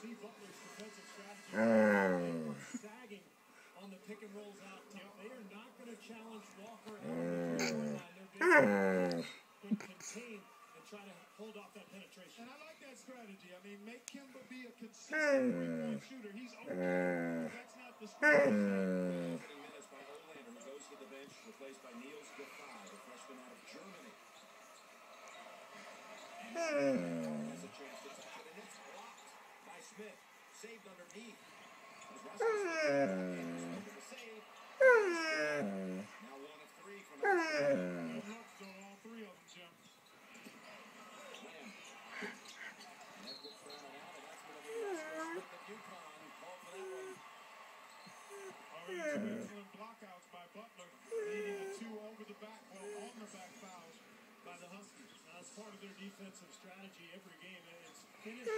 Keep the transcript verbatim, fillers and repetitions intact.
see Butler's defensive strategy. They are sagging on the pick and rolls out top. They are not going to challenge Walker out of the three-point line. They're going to contain and try to hold off that penetration. And I like that strategy. I mean, make Kemba be a consistent three-point shooter. He's okay. That's not the strategy. Minutes by Olander, who goes to the bench, replaced by Niels Defy, the freshman out of Germany. And has a chance to touch it, and it's blocked by Smith. Saved underneath. As Russell Smith the save. Now one of three from outside. Good looks on all three of them, Jim. That gets thrown out, and that's going to be Russell Smith of UConn. Call for that one. Oh, some excellent blockouts by Butler, leading to two over the back, well, on the back fouls by the Huskies. Now, that's part of their defensive strategy every game. It's finish